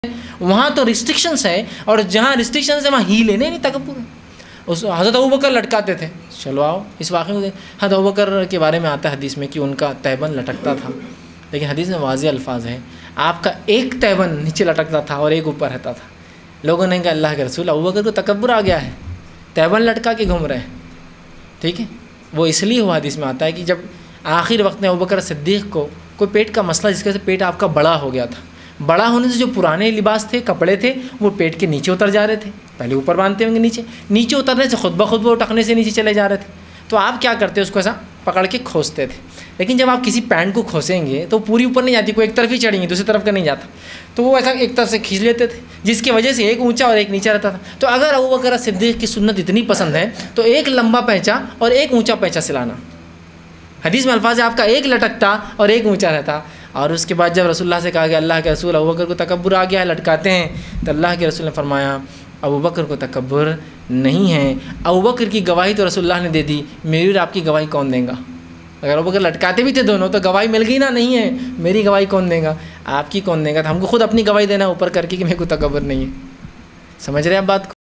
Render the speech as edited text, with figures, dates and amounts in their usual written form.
وہاں تو ریسٹرکشنس ہے، اور جہاں ریسٹرکشنس ہے وہاں ہی لینے نہیں تکبر۔ اس حضرت ابوبکر لٹکاتے تھے، چلو آؤ اس واقعے میں حضرت ابوبکر کے بارے میں آتا ہے حدیث میں کہ ان کا تہبند لٹکتا تھا، لیکن حدیث میں واضح الفاظ ہیں آپ کا ایک تہبند نیچے لٹکتا تھا اور ایک اوپر رہتا تھا۔ لوگوں نے کہا اللہ کے رسول ابوبکر کو تکبر آ گیا ہے، تہبند لٹکا کے گھوم رہے ہیں، ٹھیک ہے۔ وہ اس لیے ہوا حدیث میں آتا ہے کہ جب آخر وقت میں ابوبکر صدیق کو کوئی پیٹ کا مسئلہ، جس کی وجہ سے پیٹ آپ کا بڑا ہو گیا تھا، بڑا ہونے سے جو پرانے لباس تھے، کپڑے تھے، وہ پیٹ کے نیچے اتر جا رہے تھے، پہلے اوپر باندھتے ہوں گے، نیچے اترنے سے خود بخود وہ ٹخنے سے نیچے چلے جا رہے تھے، تو آپ کیا کرتے اس کو ایسا پکڑ کے کھوستے تھے۔ لیکن جب آپ کسی پینٹ کو کھوسیں گے تو پوری اوپر نہیں جاتی، کوئی ایک طرف ہی چڑھیں گے، دوسری طرف کا نہیں جاتا، تو وہ ایسا ایک طرف سے کھینچ لیتے تھے، جس کی وجہ سے ایک اونچا اور ایک نیچا رہتا تھا۔ تو اگر ابوبکر صدیق کی سنت اتنی پسند ہے تو ایک لمبا پینچا اور ایک اونچا پینچا سلانا۔ حدیث میں الفاظ ہے آپ کا ایک لٹکتا اور ایک اونچا رہتا۔ اور اس کے بعد جب رسول اللہ سے کہا کہ اللہ کے رسول ابوبکر کو تکبر آ گیا ہے، لٹکاتے ہیں، تو اللہ کے رسول نے فرمایا ابوبکر کو تکبر نہیں ہے۔ ابوبکر کی گواہی تو رسول اللہ نے دے دی، میری اور آپ کی گواہی کون دیں گا؟ اگر ابوبکر لٹکاتے بھی تھے دونوں تو گواہی مل گئی نا، نہیں ہے، میری گواہی کون دے گا؟ آپ کی کون دے گا؟ تو ہم کو خود اپنی گواہی دینا اوپر کر کے کہ میرے کو تکبر نہیں ہے۔ سمجھ رہے ہیں آپ بات کو؟